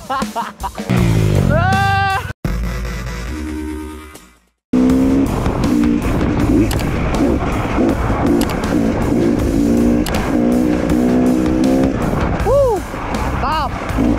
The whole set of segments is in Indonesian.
Mantap.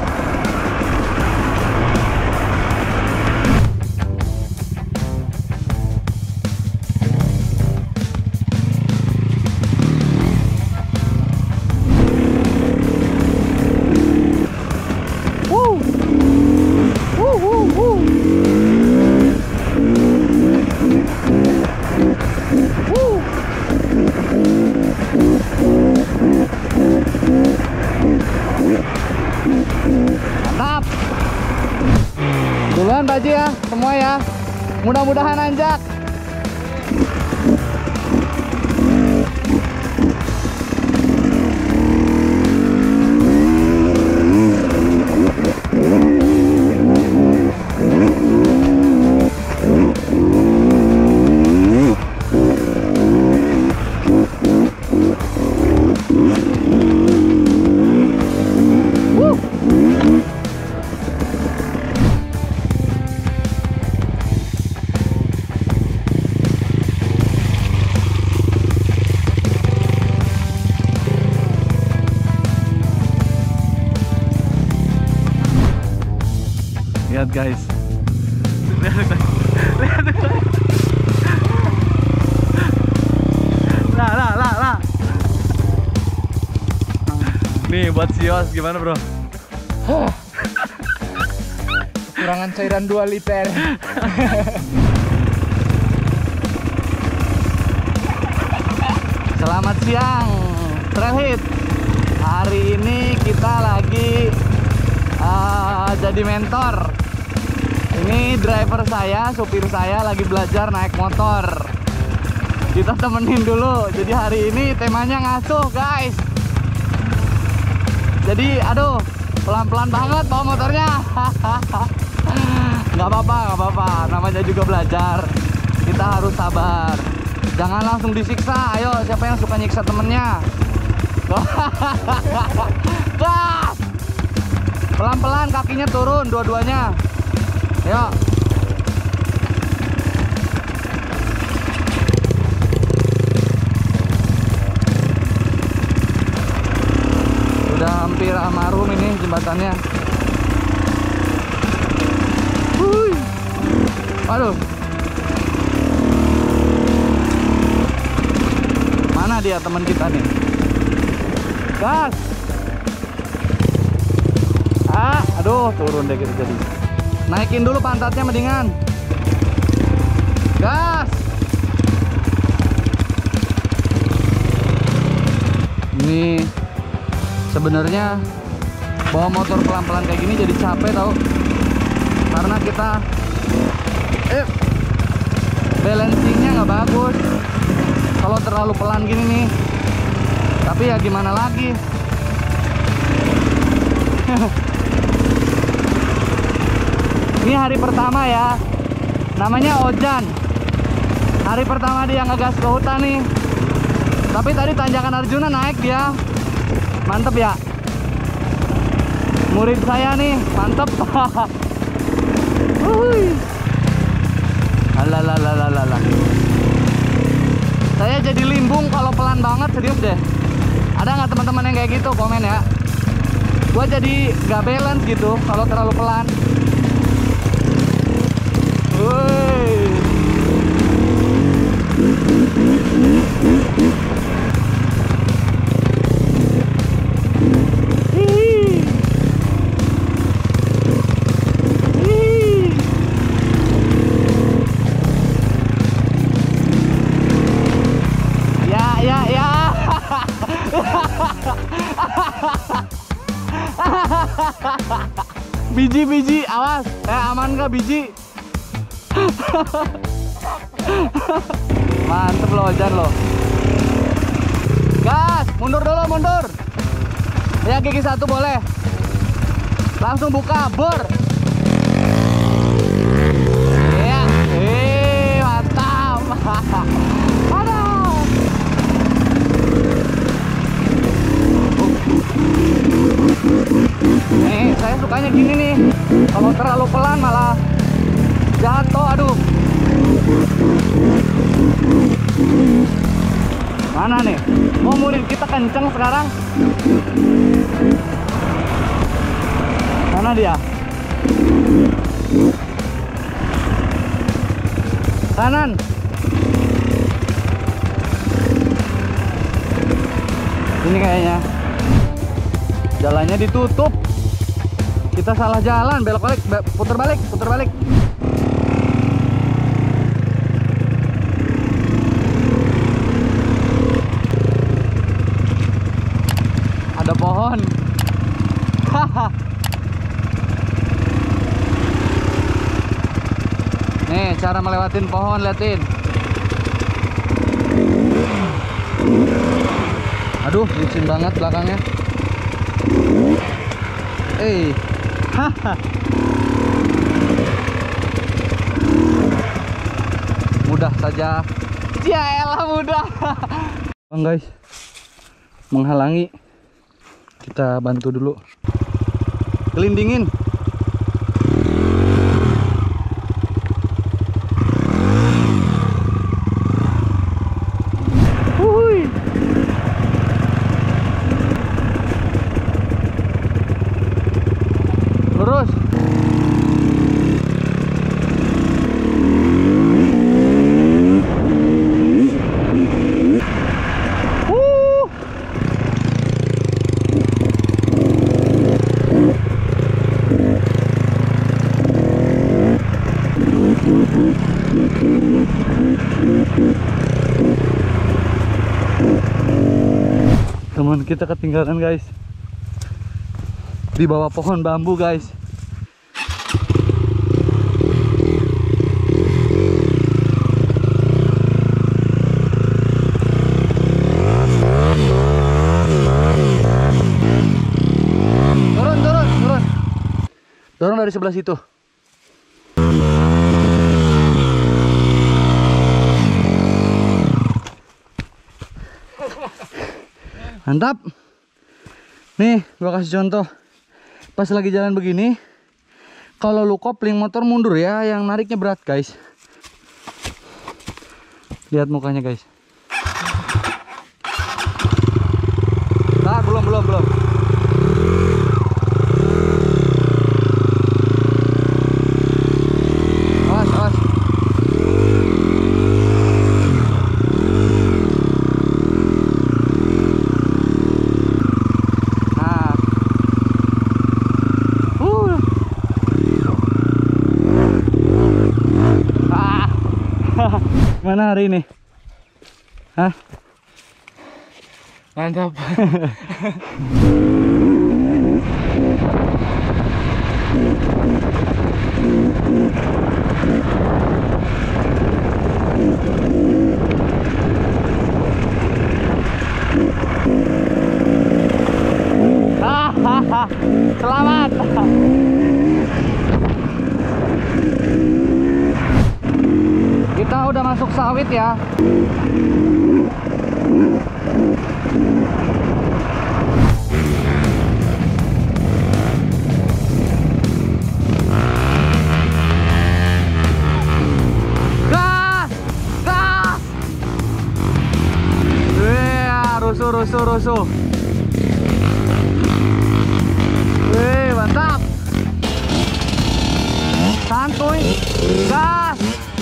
Mantap. Duluan Pak Haji ya, semua ya. Mudah-mudahan nanjak. Lihat guys, lihat. Lah. Nih buat sios gimana bro? Kurangan cairan 2 liter. Selamat siang, Trail Hit. Hari ini kita lagi jadi mentor. Ini driver saya, supir saya lagi belajar naik motor. Kita temenin dulu. Jadi hari ini temanya ngasuh guys. Jadi aduh, pelan-pelan banget bawa motornya. Nggak apa-apa. Namanya juga belajar. Kita harus sabar. Jangan langsung disiksa. Ayo, siapa yang suka nyiksa temennya? Gas! Pelan-pelan kakinya turun dua-duanya. Ayo. Udah hampir almarhum ini jembatannya. Waduh. Mana dia teman kita nih? Gas. Aduh, turun deh kita jadi. Naikin dulu pantatnya mendingan. Gas. Ini sebenarnya bawa motor pelan-pelan kayak gini jadi capek tau. Karena kita balancingnya nggak bagus kalau terlalu pelan gini nih. Tapi ya gimana lagi. Ini hari pertama ya, namanya Ojan. Hari pertama dia ngegas ke hutan nih. Tapi tadi tanjakan Arjuna naik dia. Mantep ya. Murid saya nih, mantep. Alalalalalala. Saya jadi limbung kalau pelan banget, serius deh. Ada nggak teman-teman yang kayak gitu? Komen ya. Gua jadi gak balance gitu kalau terlalu pelan. Woi. Ya. Biji, awas. Aman gak biji? Mantep loh Ojan loh. Gas, mundur dulu, mundur. Ya gigi 1 boleh. Langsung buka bor. Ya, mantap. Aduh. Nih, saya sukanya gini nih. terlalu pelan malah jatuh. Aduh. Mana nih? Oh, murid kita kenceng sekarang. Mana dia? Kanan. Ini kayaknya jalannya ditutup. Kita salah jalan, belok balik, putar balik, putar balik. Ada pohon. Nih cara melewatin pohon, liatin. Aduh, licin banget belakangnya. Mudah saja. Ya elah, mudah. Bang guys, menghalangi. Kita bantu dulu. Kelindingin. Lurus. Teman kita ketinggalan guys, di bawah pohon bambu guys. Turun dari sebelah situ. Mantap. Nih, gua kasih contoh. Pas lagi jalan begini, kalau lu kopling motor mundur ya, yang nariknya berat, guys. Lihat mukanya, guys. Nah, belum. Awas. Mana hari ini? Hah? Mantap. Selamat. Kita udah masuk sawit ya. Gas! Rusuh. Wih, mantap. Santuy. Gas.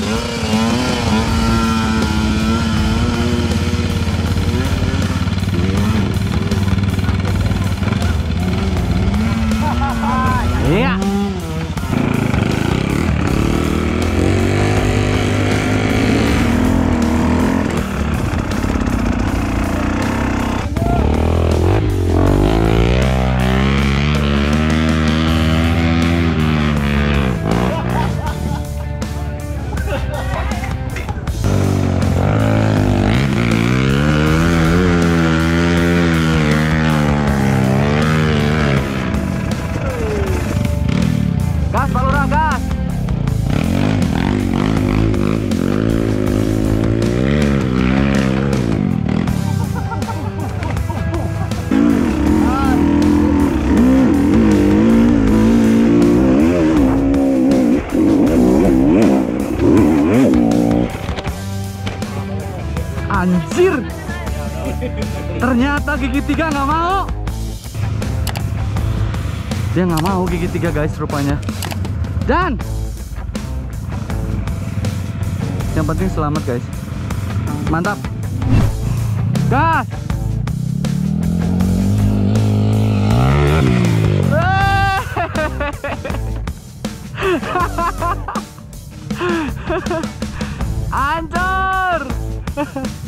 Iya. Ternyata gigi 3 nggak mau. Dia nggak mau gigi 3 guys rupanya. Dan yang penting selamat guys. Mantap. Gas. Hancur.